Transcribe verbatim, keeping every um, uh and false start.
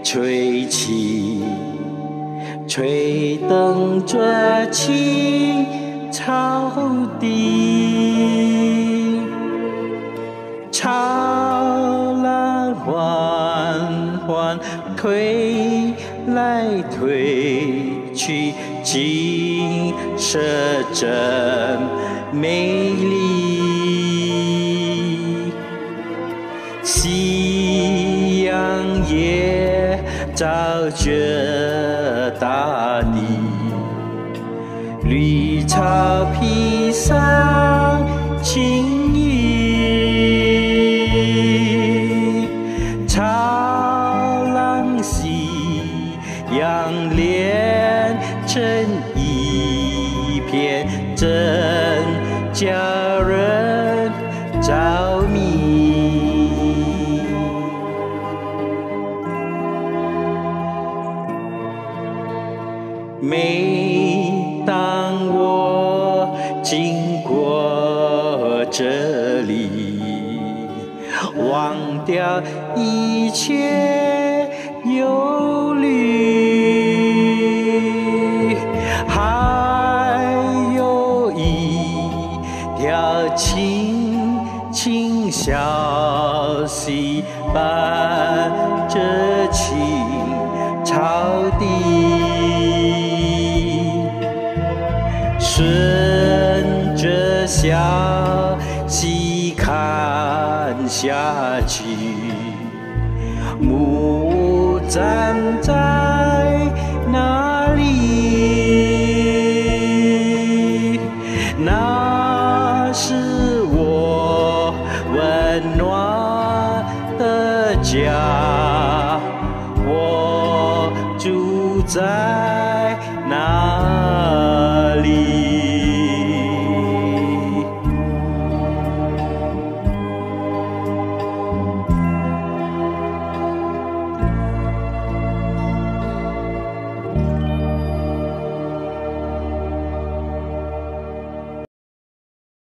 吹起，吹动着青草地，潮浪缓缓推来推去，景色真美丽。夕阳也照着大地，绿草披上青衣，潮浪夕阳连成一片，真叫人着迷。每当我经过这里，忘掉一切忧虑，还有一条青青小溪伴着青草地，顺着小溪看下去，木屋站在哪里？那是我温暖的家，我住在那